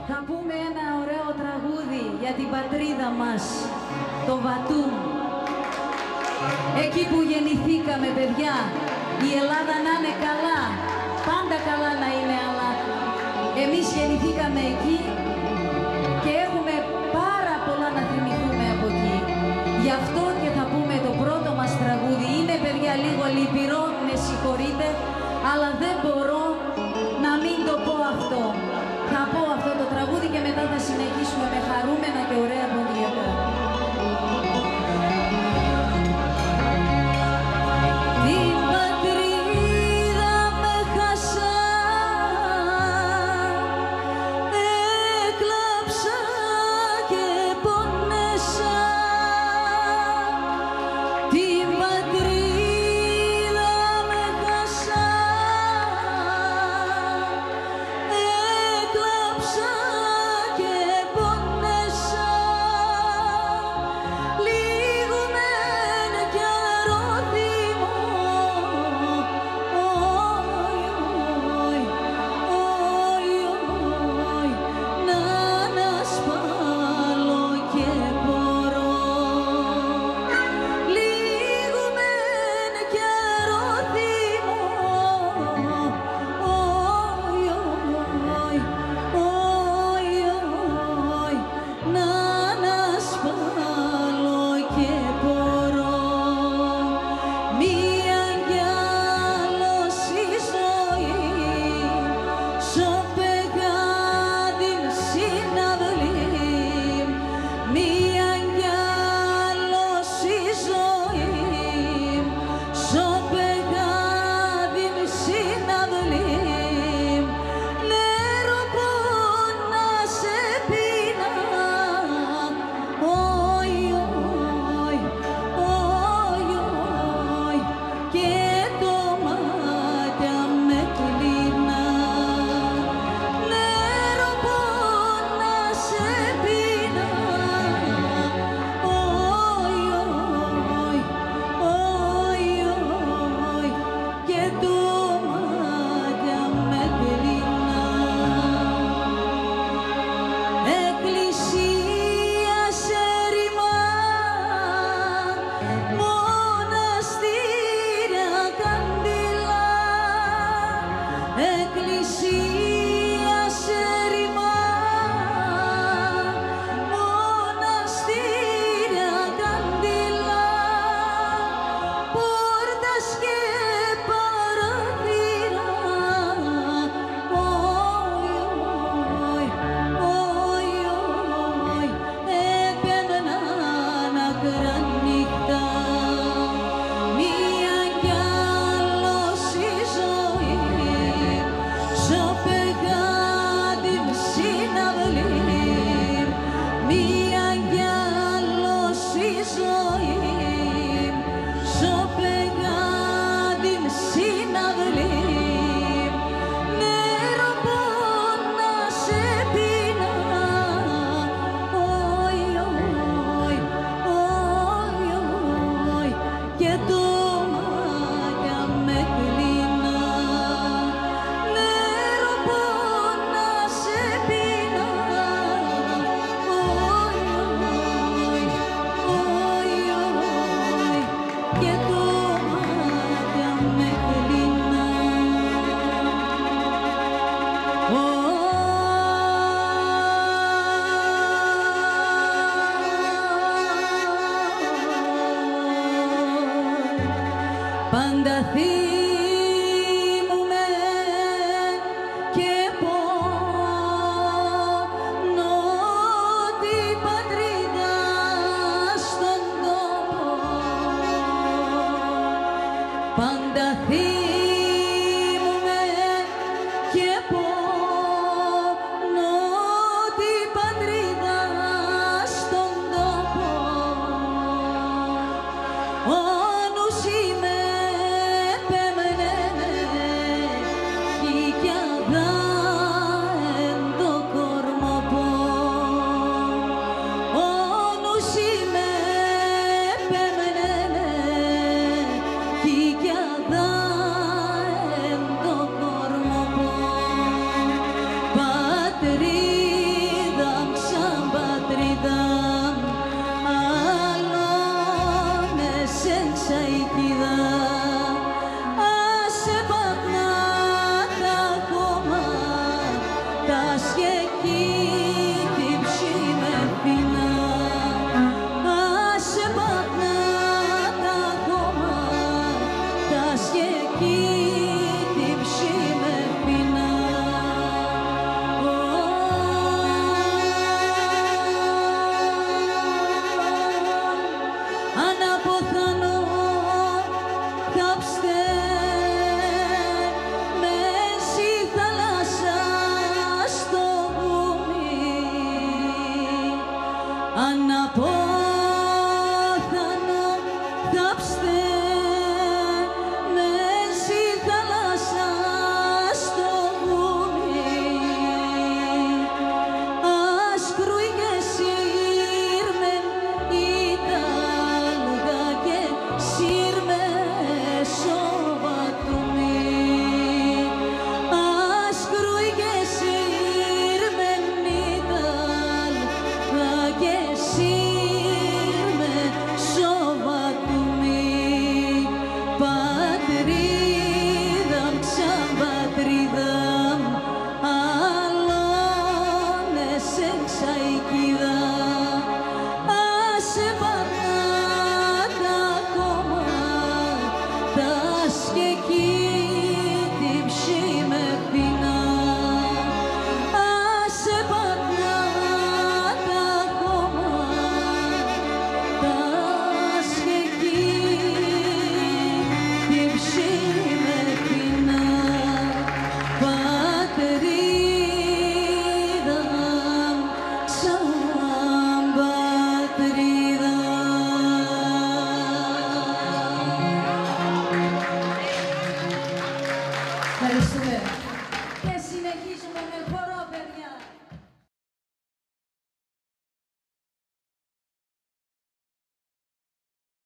Θα πούμε ένα ωραίο τραγούδι για την πατρίδα μας, το Βατούμ. Εκεί που γεννηθήκαμε, παιδιά, η Ελλάδα να είναι καλά, πάντα καλά να είναι, αλλά εμείς γεννηθήκαμε εκεί και έχουμε πάρα πολλά να θυμηθούμε από εκεί. Γι' αυτό και θα πούμε το πρώτο μας τραγούδι. Είναι, παιδιά, λίγο λυπηρό, με συγχωρείτε, αλλά δεν μπορώ να μην το πω αυτό. Θα πω αυτό το τραγούδι και μετά θα συνεχίσουμε με χαρούμενα και ωραία ποντιακά. Την πατρίδα με χάσα, έκλαψα και πονέσα. Την πατρίδα με χάσα, έκλαψα και πονέσα. Λίγο μεν κι αρωθήμω, να ανασπάλω και μπορώ. Λίγο μεν κι αρωθήμω, να ανασπάλω και μπορώ. Μία κι άλλος η ζωή, σο παιγάδιν συναυλή. Μία κι άλλος η ζωή, σο παιγάδιν συναυλή. Νερό που να σε πίνα, και το μάτια με κλείνα. Νερό που να σε πίνα, και το μάτια με κλείνα. Εκκλησία σε ρημά, μοναστήρια καντήλα. Εκκλησία σε ρημά, μοναστήρια καντήλα. Πόρτας και παραθύρα, έπαιρναν άκρα νύχτα. Μία κι άλλος η ζωή, σο μας και